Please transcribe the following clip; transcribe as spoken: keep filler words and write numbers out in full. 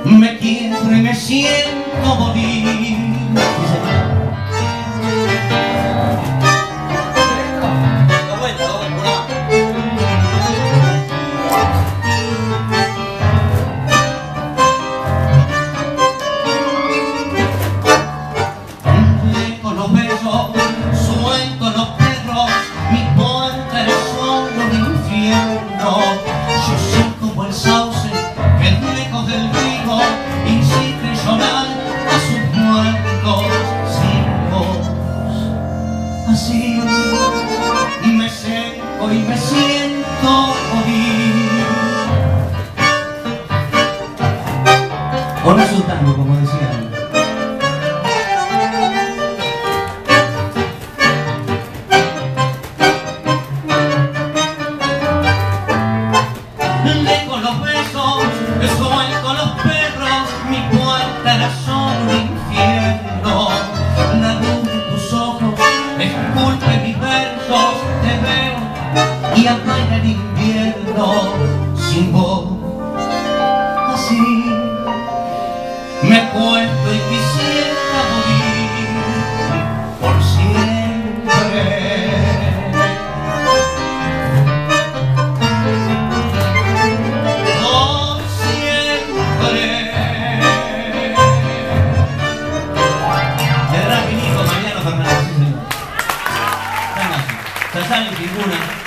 Me quiero y me siento morir. Con los besos, suelto los perros, mis puertas son los infiernos. Yo soy como el sauce que lejos del río insiste en llorar a sus muertos. Sin voz, así me seco y me siento morir. O no es un tango, como decían. Con los besos, soy con los perros, mi puerta era solo un infierno. La luz de tus ojos esculpe mis versos, te veo y amaina el invierno. Sin voz, así me cuento y quisiera morir por siempre. Mariano Fernández, sí señor. Se sale en tribuna.